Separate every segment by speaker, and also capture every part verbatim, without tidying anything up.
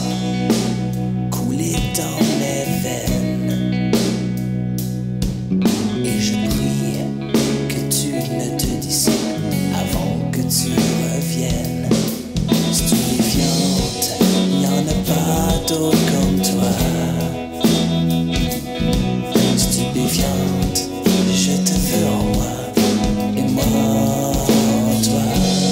Speaker 1: couler dans mes veines. Et je prie que tu ne te dissipes avant que tu reviennes. Stupéfiante, il n'y en a pas d'autre comme toi. Stupéfiante, je te veux en moi et moi en toi.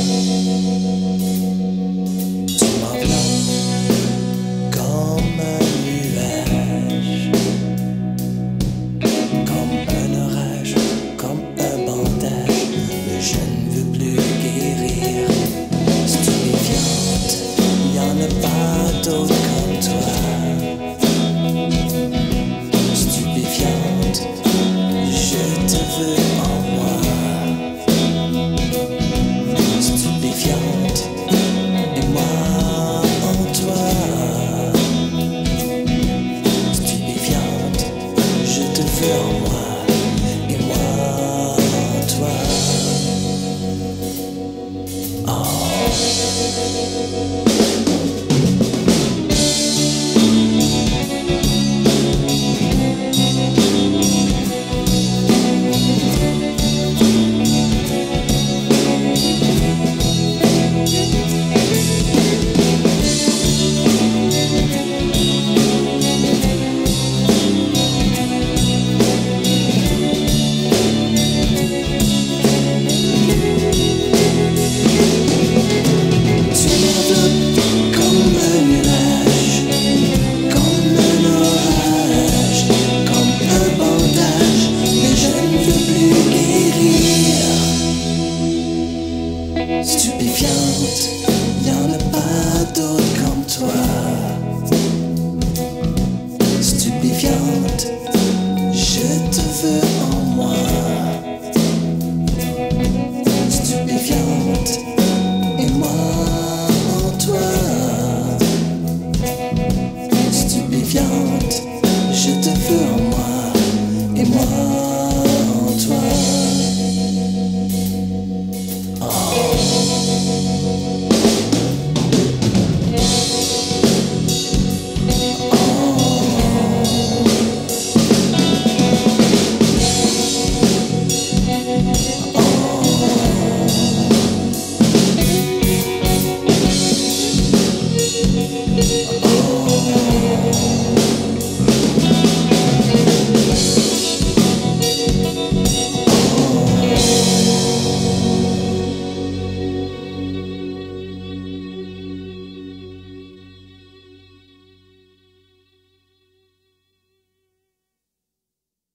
Speaker 1: Tu m'enveloppes comme un nuage, comme un orage, comme un bandage. Mais je ne veux plus guérir. Stupéfiante, il n'y en a pas d'autre.